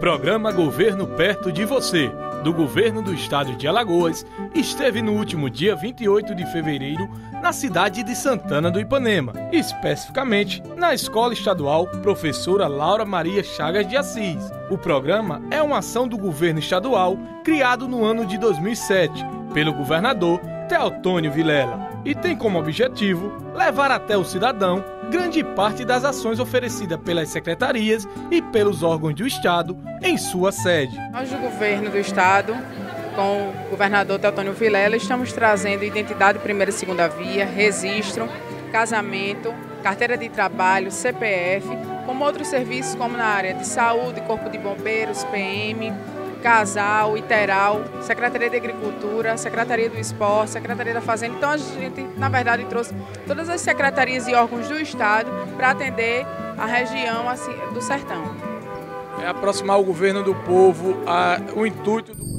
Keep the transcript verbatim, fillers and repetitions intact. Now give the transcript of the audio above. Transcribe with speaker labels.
Speaker 1: programa Governo Perto de Você, do Governo do Estado de Alagoas, esteve no último dia vinte e oito de fevereiro na cidade de Santana do Ipanema, especificamente na Escola Estadual Professora Laura Maria Chagas de Assis. O programa é uma ação do governo estadual criado no ano de dois mil e sete pelo governador Teotônio Vilela e tem como objetivo levar até o cidadão grande parte das ações oferecidas pelas secretarias e pelos órgãos do Estado em sua sede.
Speaker 2: Nós do governo do Estado, com o governador Teotônio Vilela, estamos trazendo identidade primeira e segunda via, registro, casamento, carteira de trabalho, C P F, como outros serviços como na área de saúde, corpo de bombeiros, P M, Casal, Iteral, Secretaria de Agricultura, Secretaria do Esporte, Secretaria da Fazenda. Então a gente, na verdade, trouxe todas as secretarias e órgãos do Estado para atender a região assim, do Sertão.
Speaker 1: É aproximar o governo do povo, a, o intuito do